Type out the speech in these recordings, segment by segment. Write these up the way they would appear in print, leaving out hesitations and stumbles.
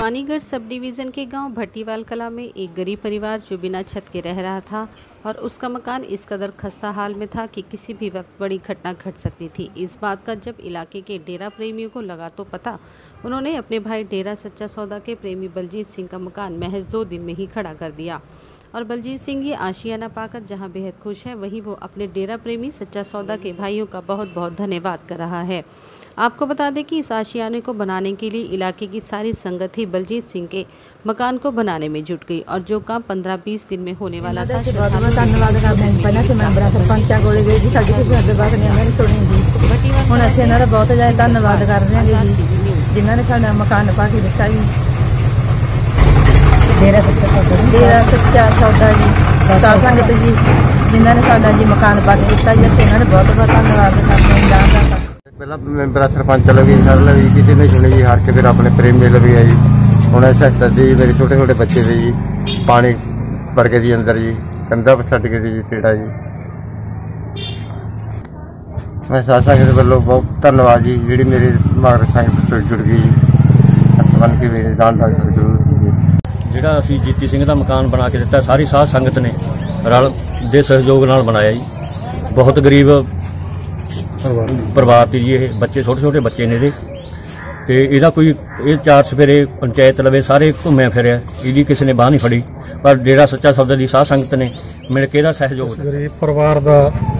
Panigarh sub division के गांव भट्टीवाल कला में एक गरीब परिवार जो बिना छत के रह रहा था और उसका मकान इस कदर खस्ता हाल में था कि किसी भी वक्त बड़ी घटना घट सकती थी। इस बात का जब इलाके के डेरा प्रेमियों को लगा तो पता, उन्होंने अपने भाई डेरा सच्चा सौदा के प्रेमी बलजीत सिंह का मकान महज 2 दिन में ही खड़ा कर दिया। और बलजीत सिंह ये आशियाना पाकर जहां बेहद खुश है, वहीं वो अपने डेरा प्रेमी सच्चा सौदा के भाइयों का बहुत बहुत धन्यवाद कर रहा है। आपको बता दें कि इस आशियाने को बनाने के लिए इलाके की सारी संगत ही बलजीत सिंह के मकान को बनाने में जुट गई और जो काम 15-20 दिन में होने वाला था। डेरा सच्चा सौदा जी संगत जी जिन्होंने साडा जी मकान पा के दिता जी, इन्होंने बहुत बहुत धन्यवाद करते। पहला मैंबर सरपंच लगी सर लगी किसी ने सुनी जी, हार के फिर अपने प्रेमी लगी है जी। हूँ सहायता दी मेरे छोटे छोटे बच्चे थे जी, पानी भर के जी अंदर जी, कंधा छड़ के जी पेड़ा जी। मैं साथ संगत वालों बहुत धन्यवाद जी, जी मेरी मगर संगत जुड़ गई जी, हथ बन के मेरे दान ਜਿਹੜਾ ਅਸੀਂ ਜੀਤੀ ਸਿੰਘ ਦਾ ਮਕਾਨ ਬਣਾ ਕੇ ਦਿੱਤਾ, ਸਾਰੀ ਸਾਧ ਸੰਗਤ ਨੇ ਰਲ ਦੇ ਸਹਿਯੋਗ ਨਾਲ ਬਣਾਇਆ ਜੀ। ਬਹੁਤ ਗਰੀਬ ਪਰਿਵਾਰ ਤੇ ਜੀ, ਇਹ ਬੱਚੇ ਛੋਟੇ ਛੋਟੇ ਬੱਚੇ ਨੇ ਇਹਦੇ, ਤੇ ਇਹਦਾ ਕੋਈ ਇਹ 4 ਸਵੇਰੇ ਪੰਚਾਇਤ ਲਵੇ ਸਾਰੇ ਘੁੰਮਿਆ ਫਿਰਿਆ, ਇਹਦੀ ਕਿਸੇ ਨੇ ਬਾਹ ਨਹੀਂ ਫੜੀ, ਪਰ ਡੇਰਾ ਸੱਚਾ ਸੌਦਾ ਦੀ ਸਾਧ ਸੰਗਤ ਨੇ ਮਿਲ ਕੇ ਇਹਦਾ ਸਹਿਯੋਗ। ਗਰੀਬ ਪਰਿਵਾਰ ਦਾ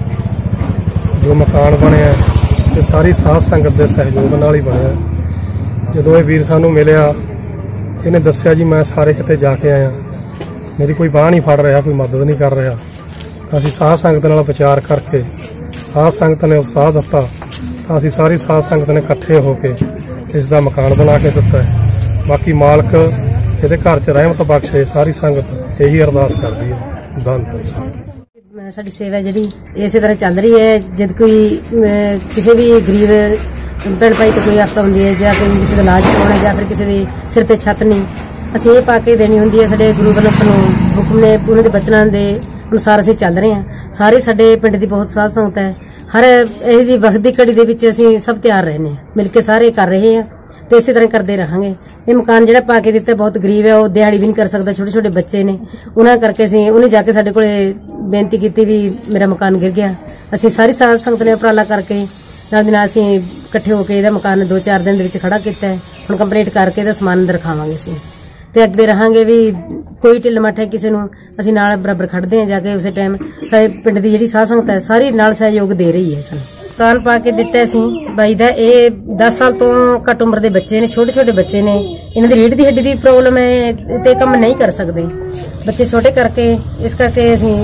ਜੋ ਮਕਾਨ ਬਣਿਆ ਤੇ ਸਾਰੀ ਸਾਧ ਸੰਗਤ ਦੇ ਸਹਿਯੋਗ ਨਾਲ ਹੀ ਬਣਿਆ। ਜਦੋਂ ਇਹ ਵੀਰ ਸਾਨੂੰ ਮਿਲਿਆ, ਇਹਨੇ ਦੱਸਿਆ ਜੀ ਮੈਂ ਸਾਰੇ ਕਿਤੇ ਜਾ ਕੇ ਆਇਆ, ਮੇਰੀ ਕੋਈ ਬਾਹ ਨਹੀਂ ਫੜ ਰਿਹਾ, ਕੋਈ ਮਦਦ ਨਹੀਂ ਕਰ ਰਿਹਾ। ਅਸੀਂ ਸਾਧ ਸੰਗਤ ਨਾਲ ਵਿਚਾਰ ਕਰਕੇ ਸਾਧ ਸੰਗਤ ਨੇ ਉਤਸ਼ਾਹ ਦਿੱਤਾ ਤਾਂ ਅਸੀਂ ਸਾਰੀ ਸਾਧ ਸੰਗਤ ਨੇ ਇਕੱਠੇ ਹੋ ਕੇ ਇਸ ਦਾ ਮਕਾਨ ਬਣਾ ਕੇ ਦਿੱਤਾ ਹੈ। ਬਾਕੀ ਮਾਲਕ ਇਹਦੇ ਘਰ 'ਚ ਰਹਿਮਤ ਬਖਸ਼ੇ, ਸਾਰੀ ਸੰਗਤ ਇਹੀ ਅਰਦਾਸ ਕਰਦੀ ਹੈ। ਧੰਨਵਾਦ। ਸਾਡੀ ਸੇਵਾ ਜਿਹੜੀ ਇਸੇ ਤਰ੍ਹਾਂ ਚੱਲ ਰਹੀ ਹੈ। ਜਦ ਕੋਈ ਕਿਸੇ ਵੀ ਗਰੀਬ ਭੈਣ ਭਾਈ ਤੇ ਕੋਈ ਆਫਤ ਹੁੰਦੀ ਹੈ ਜਾਂ ਕੋਈ ਕਿਸੇ ਦਾ ਇਲਾਜ ਕਰਾਉਣਾ ਜਾਂ ਫਿਰ ਕਿਸੇ ਦੇ ਸਿਰ ਤੇ ਛੱਤ ਨਹੀਂ, ਅਸੀਂ ਇਹ ਪਾ ਕੇ ਦੇਣੀ ਹੁੰਦੀ ਹੈ। ਸਾਡੇ ਗੁਰੂ ਵੱਲੋਂ ਸਾਨੂੰ ਹੁਕਮ ਨੇ, ਉਹਨਾਂ ਦੇ ਬਚਨਾਂ ਦੇ ਅਨੁਸਾਰ ਅਸੀਂ ਚੱਲ ਰਹੇ ਹਾਂ। ਸਾਰੇ ਸਾਡੇ ਪਿੰਡ ਦੀ ਬਹੁਤ ਸਾਧ ਸੰਗਤ ਹੈ। ਹਰ ਇਹ ਜੀ ਵਕਤ ਦੀ ਘੜੀ ਦੇ ਵਿੱਚ ਅਸੀਂ ਸਭ ਤਿਆਰ ਰਹਿੰਦੇ ਹਾਂ, ਮਿਲ ਕੇ ਸਾਰੇ ਕਰ ਰਹੇ ਹਾਂ ਤੇ ਇਸੇ ਤਰ੍ਹਾਂ ਕਰਦੇ ਰਹਾਂਗੇ। ਇਹ ਮਕਾਨ ਜਿਹੜਾ ਪਾ ਕੇ ਦਿੱਤਾ ਬਹੁਤ ਗਰੀਬ ਹੈ, ਉਹ ਦਿਹਾੜੀ ਵੀ ਨਹੀਂ ਕਰ ਸਕਦਾ, ਛੋਟੇ ਛੋਟੇ ਬੱਚੇ ਨੇ, ਉਹਨਾਂ ਕਰਕੇ ਅਸੀਂ ਉਹਨੇ ਜਾ ਕੇ ਸਾਡੇ ਕੋਲੇ ਬੇਨਤੀ ਕੀਤੀ ਵੀ ਮੇਰਾ ਮਕਾਨ ਗਿਰ ਗਿਆ। ਅਸੀਂ ਸਾਰੀ ਸਾਧ ਸੰਗਤ ਨੇ ਉਪਰਾਲਾ ਕਰਕੇ ਨਾਲ ਦੀ ਨਾਲ ਅਸੀਂ ਇਕੱਠੇ ਹੋ ਕੇ ਇਹਦਾ ਮਕਾਨ 2-4 ਦਿਨ ਦੇ ਵਿੱਚ ਖੜਾ ਕੀਤਾ ਹੈ। ਹੁਣ ਕੰਪਲੀਟ ਕਰਕੇ ਇਹਦਾ ਸਮਾਨ ਅੰਦਰ ਰਖਾਵਾਂਗੇ ਅਸੀਂ ਤੇ ਅੱਗੇ ਰਹਾਂਗੇ ਵੀ ਕੋਈ ਢਿੱਲ ਮੱਠ ਹੈ ਕਿਸੇ ਨੂੰ ਅਸੀਂ ਨਾਲ ਬਰਾਬਰ ਖੜਦੇ ਹਾਂ ਜਾ ਕੇ। ਉਸੇ ਟਾਈਮ ਸਾਡੇ ਪਿੰਡ ਦੀ ਜਿਹੜੀ ਸਾਧ ਸੰਗਤ ਹੈ ਸਾਰੀ ਨਾਲ ਸਹਿਯੋਗ ਦੇ ਰਹੀ ਹੈ। ਸਾਨੂੰ ਮਕਾਨ ਪਾ ਕੇ ਦਿੱਤਾ ਅਸੀਂ ਬਾਈ ਦਾ। ਇਹ 10 ਸਾਲ ਤੋਂ ਘੱਟ ਉਮਰ ਦੇ ਬੱਚੇ ਨੇ, ਛੋਟੇ ਛੋਟੇ ਬੱਚੇ ਨੇ, ਇਹਨਾਂ ਦੀ ਰੀੜ੍ਹ ਦੀ ਹੱਡੀ ਦੀ ਪ੍ਰੋਬਲਮ ਹੈ ਤੇ ਕੰਮ ਨਹੀਂ ਕਰ ਸਕਦੇ ਬੱਚੇ ਛੋਟੇ ਕਰਕੇ। ਇਸ ਕਰਕੇ ਅਸੀਂ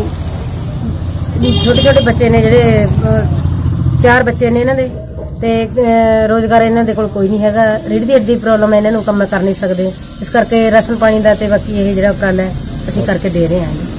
ਛੋਟੇ ਛੋਟੇ ਬੱਚੇ ਨੇ ਜਿਹੜੇ 4 ਬੱਚੇ ਨੇ ਇਹਨਾਂ ਦੇ, ਤੇ ਰੋਜ਼ਗਾਰ ਇਹਨਾਂ ਦੇ ਕੋਲ ਕੋਈ ਨਹੀਂ ਹੈਗਾ, ਰੀੜ੍ਹ ਦੀ ਹੱਡੀ ਪ੍ਰੋਬਲਮ ਹੈ, ਇਹਨਾਂ ਨੂੰ ਕੰਮ ਕਰ ਨਹੀਂ ਸਕਦੇ। ਇਸ ਕਰਕੇ ਰਾਸ਼ਨ ਪਾਣੀ ਦਾ ਤੇ ਬਾਕੀ ਇਹ ਜਿਹੜਾ ਉਪਰਾਲਾ ਅਸੀਂ ਕਰਕੇ ਦੇ ਰਹੇ ਹਾਂ।